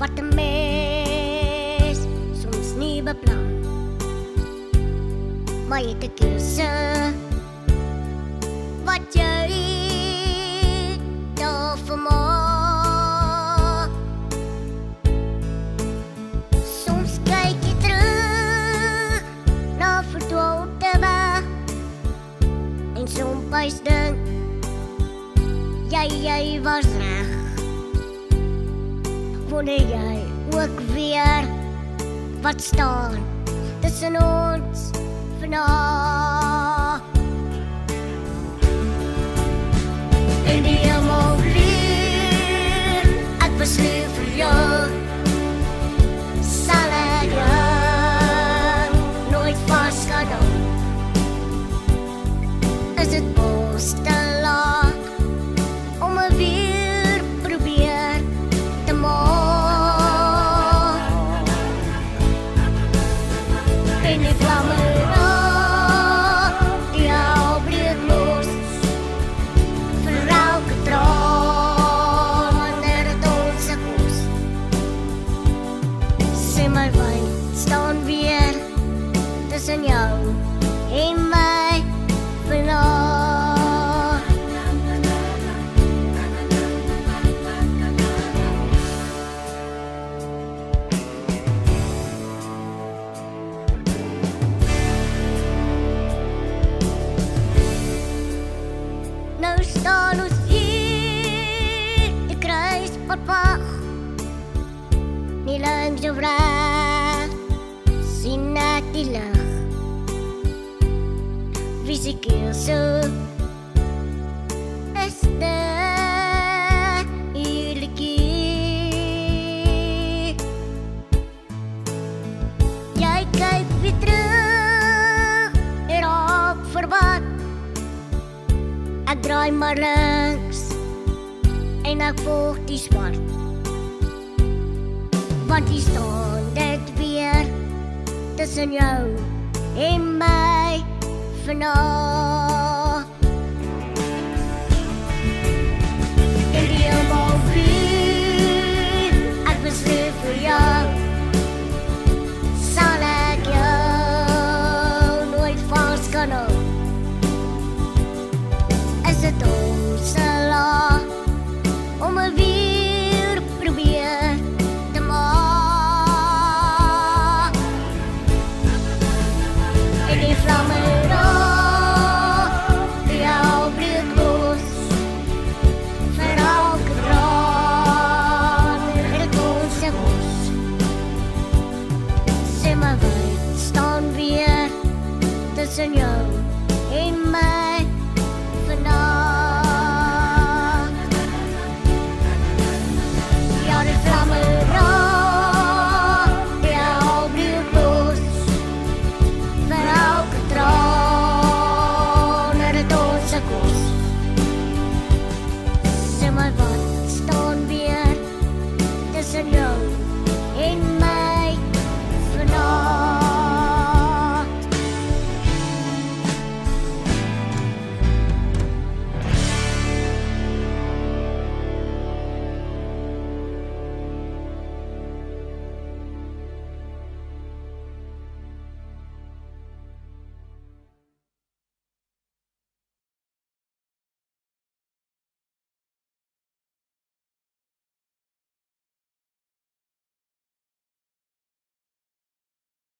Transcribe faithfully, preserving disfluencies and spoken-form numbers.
wat 'n mens soms nie beplan, maar jy het 'n keuse wat jy daarvoor maak. Soms kyk jy terug na verdwaalde weg en soms dink jy, jy was reg. Wanneer jy ook weer wat staan tussen ons vanaf. En die hemel leer, ek besluit vir jou, sal ek jou nooit vasgaan hou. Is dit mos te laat om me weer probeer te maak? En die vlamme raak, die hou breek los, vir elke traan wanneer het ons se kos. Sê my wyn staan weer tussen jou en my vanaf. Nou staan ons hier, die kruispunt wag, nie langs of reg, sien ek die lig. Wie se keuse is dit eerlikie? Jy kyk weer terug en raak verward. Ek draai maar links en ek volg die swart, want hier staan dit weer tussen jou en my vanaf.